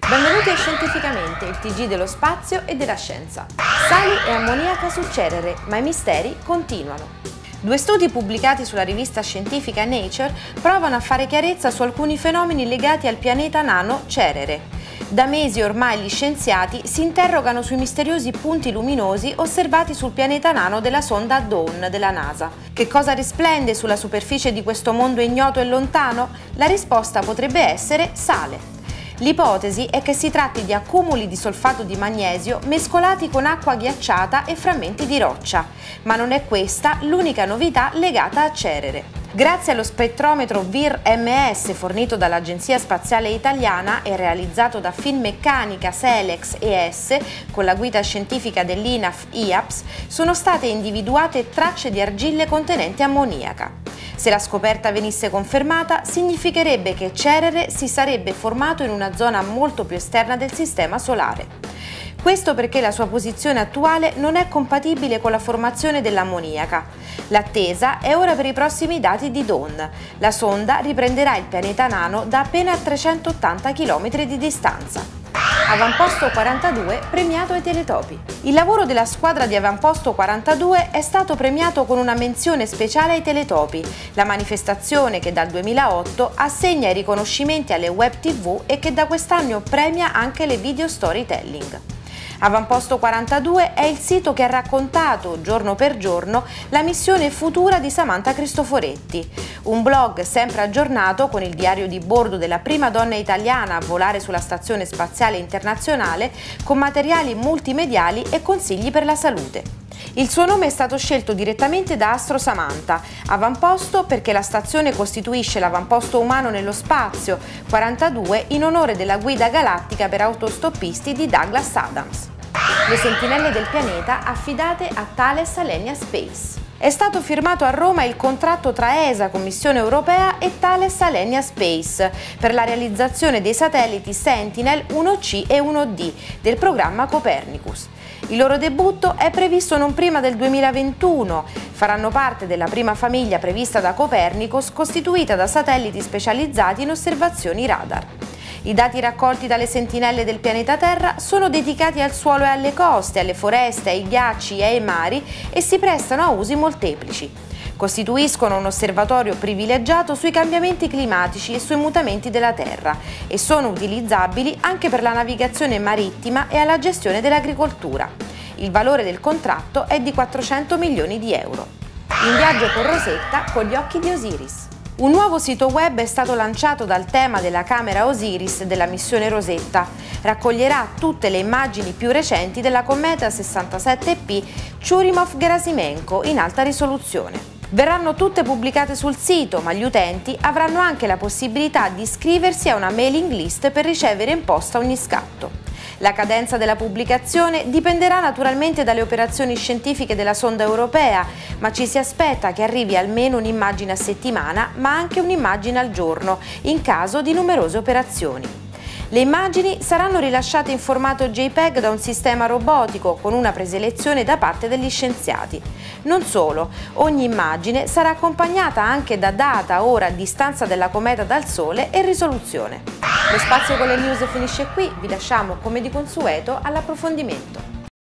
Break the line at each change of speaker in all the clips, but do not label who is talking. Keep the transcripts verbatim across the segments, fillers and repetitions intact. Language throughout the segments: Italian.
Benvenuti a Scientificamente, il T G dello spazio e della scienza. Sali e ammoniaca su Cerere, ma i misteri continuano. Due studi pubblicati sulla rivista scientifica Nature provano a fare chiarezza su alcuni fenomeni legati al pianeta nano Cerere. Da mesi ormai gli scienziati si interrogano sui misteriosi punti luminosi osservati sul pianeta nano della sonda Dawn della NASA. Che cosa risplende sulla superficie di questo mondo ignoto e lontano? La risposta potrebbe essere sale. L'ipotesi è che si tratti di accumuli di solfato di magnesio mescolati con acqua ghiacciata e frammenti di roccia, ma non è questa l'unica novità legata a Cerere. Grazie allo spettrometro V I R M S fornito dall'Agenzia Spaziale Italiana e realizzato da Finmeccanica, Selex e S con la guida scientifica dell'I N A F I A P S, sono state individuate tracce di argille contenenti ammoniaca. Se la scoperta venisse confermata, significherebbe che Cerere si sarebbe formato in una zona molto più esterna del Sistema Solare. Questo perché la sua posizione attuale non è compatibile con la formazione dell'ammoniaca. L'attesa è ora per i prossimi dati di Dawn. La sonda riprenderà il pianeta nano da appena trecentottanta chilometri di distanza. Avamposto quarantadue premiato ai Teletopi. Il lavoro della squadra di Avamposto quarantadue è stato premiato con una menzione speciale ai Teletopi, la manifestazione che dal duemilaotto assegna i riconoscimenti alle web tivù e che da quest'anno premia anche le video storytelling. Avamposto quarantadue è il sito che ha raccontato, giorno per giorno, la missione futura di Samantha Cristoforetti, un blog sempre aggiornato con il diario di bordo della prima donna italiana a volare sulla Stazione Spaziale Internazionale, con materiali multimediali e consigli per la salute. Il suo nome è stato scelto direttamente da Astro Samantha, avamposto perché la stazione costituisce l'avamposto umano nello spazio, quarantadue in onore della guida galattica per autostoppisti di Douglas Adams. Le sentinelle del pianeta affidate a Thales Alenia Space. È stato firmato a Roma il contratto tra E S A, Commissione Europea, e Thales Alenia Space per la realizzazione dei satelliti Sentinel uno C e uno D del programma Copernicus. Il loro debutto è previsto non prima del duemilaventuno. Faranno parte della prima famiglia prevista da Copernicus, costituita da satelliti specializzati in osservazioni radar. I dati raccolti dalle sentinelle del pianeta Terra sono dedicati al suolo e alle coste, alle foreste, ai ghiacci e ai mari e si prestano a usi molteplici. Costituiscono un osservatorio privilegiato sui cambiamenti climatici e sui mutamenti della Terra e sono utilizzabili anche per la navigazione marittima e alla gestione dell'agricoltura. Il valore del contratto è di quattrocento milioni di euro. In viaggio con Rosetta con gli occhi di Osiris. Un nuovo sito web è stato lanciato dal tema della camera Osiris della missione Rosetta. Raccoglierà tutte le immagini più recenti della cometa sessantasette P Churyumov-Gerasimenko in alta risoluzione. Verranno tutte pubblicate sul sito, ma gli utenti avranno anche la possibilità di iscriversi a una mailing list per ricevere in posta ogni scatto. La cadenza della pubblicazione dipenderà naturalmente dalle operazioni scientifiche della sonda europea, ma ci si aspetta che arrivi almeno un'immagine a settimana, ma anche un'immagine al giorno, in caso di numerose operazioni. Le immagini saranno rilasciate in formato JPEG da un sistema robotico con una preselezione da parte degli scienziati. Non solo, ogni immagine sarà accompagnata anche da data, ora, distanza della cometa dal Sole e risoluzione. Lo spazio con le news finisce qui, vi lasciamo come di consueto all'approfondimento.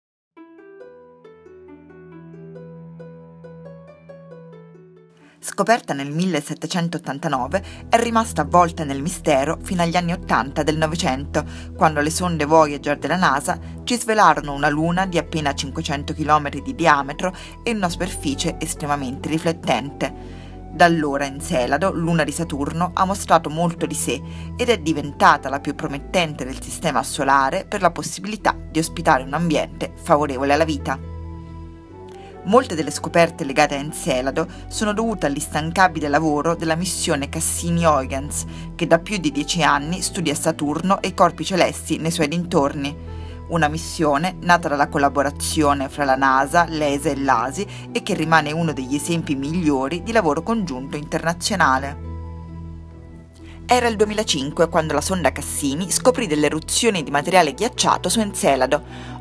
Scoperta nel millesettecentottantanove, è rimasta avvolta nel mistero fino agli anni ottanta del Novecento, quando le sonde Voyager della NASA ci svelarono una luna di appena cinquecento chilometri di diametro e una superficie estremamente riflettente. Da allora Encelado, luna di Saturno, ha mostrato molto di sé ed è diventata la più promettente del Sistema Solare per la possibilità di ospitare un ambiente favorevole alla vita. Molte delle scoperte legate a Encelado sono dovute all'instancabile lavoro della missione Cassini-Huygens, che da più di dieci anni studia Saturno e i corpi celesti nei suoi dintorni. Una missione nata dalla collaborazione fra la NASA, l'E S A e l'A S I e che rimane uno degli esempi migliori di lavoro congiunto internazionale. Era il duemilacinque quando la sonda Cassini scoprì delle eruzioni di materiale ghiacciato su Encelado.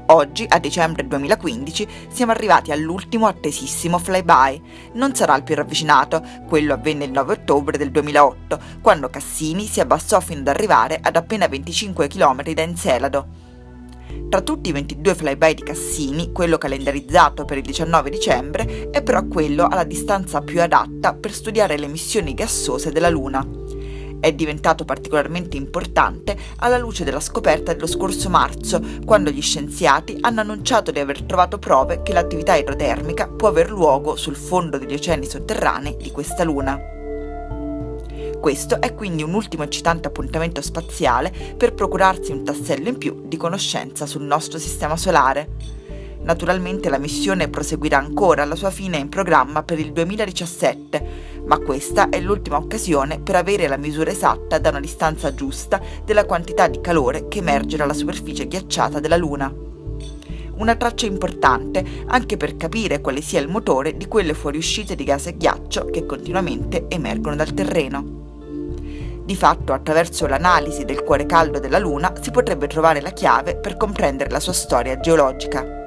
Oggi, a dicembre duemilaquindici, siamo arrivati all'ultimo attesissimo flyby. Non sarà il più ravvicinato, quello avvenne il nove ottobre del duemilaotto, quando Cassini si abbassò fino ad arrivare ad appena venticinque chilometri da Encelado. Tra tutti i ventidue flyby di Cassini, quello calendarizzato per il diciannove dicembre è però quello alla distanza più adatta per studiare le emissioni gassose della Luna. È diventato particolarmente importante alla luce della scoperta dello scorso marzo, quando gli scienziati hanno annunciato di aver trovato prove che l'attività idrotermica può aver luogo sul fondo degli oceani sotterranei di questa luna. Questo è quindi un ultimo eccitante appuntamento spaziale per procurarsi un tassello in più di conoscenza sul nostro sistema solare. Naturalmente la missione proseguirà ancora, la sua fine è in programma per il duemiladiciassette, ma questa è l'ultima occasione per avere la misura esatta da una distanza giusta della quantità di calore che emerge dalla superficie ghiacciata della Luna. Una traccia importante anche per capire quale sia il motore di quelle fuoriuscite di gas e ghiaccio che continuamente emergono dal terreno. Di fatto, attraverso l'analisi del cuore caldo della Luna si potrebbe trovare la chiave per comprendere la sua storia geologica.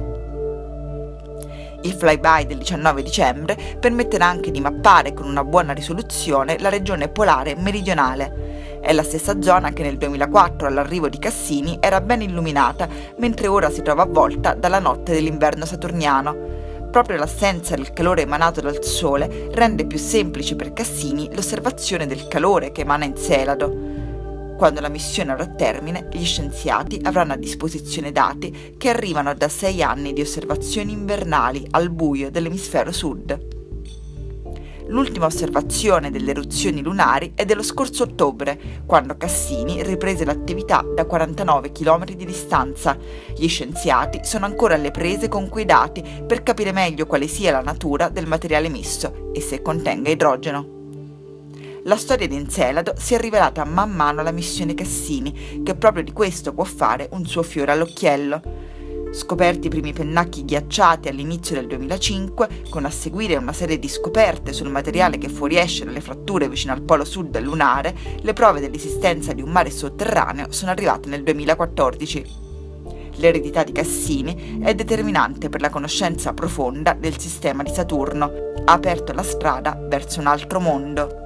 Il flyby del diciannove dicembre permetterà anche di mappare con una buona risoluzione la regione polare meridionale. È la stessa zona che nel duemilaquattro all'arrivo di Cassini era ben illuminata, mentre ora si trova avvolta dalla notte dell'inverno saturniano. Proprio l'assenza del calore emanato dal Sole rende più semplice per Cassini l'osservazione del calore che emana Encelado. Quando la missione avrà termine, gli scienziati avranno a disposizione dati che arrivano da sei anni di osservazioni invernali al buio dell'emisfero sud. L'ultima osservazione delle eruzioni lunari è dello scorso ottobre, quando Cassini riprese l'attività da quarantanove chilometri di distanza. Gli scienziati sono ancora alle prese con quei dati per capire meglio quale sia la natura del materiale emesso e se contenga idrogeno. La storia di Encelado si è rivelata man mano alla missione Cassini, che proprio di questo può fare un suo fiore all'occhiello. Scoperti i primi pennacchi ghiacciati all'inizio del duemilacinque, con a seguire una serie di scoperte sul materiale che fuoriesce dalle fratture vicino al polo sud lunare, le prove dell'esistenza di un mare sotterraneo sono arrivate nel duemilaquattordici. L'eredità di Cassini è determinante per la conoscenza profonda del sistema di Saturno, ha aperto la strada verso un altro mondo.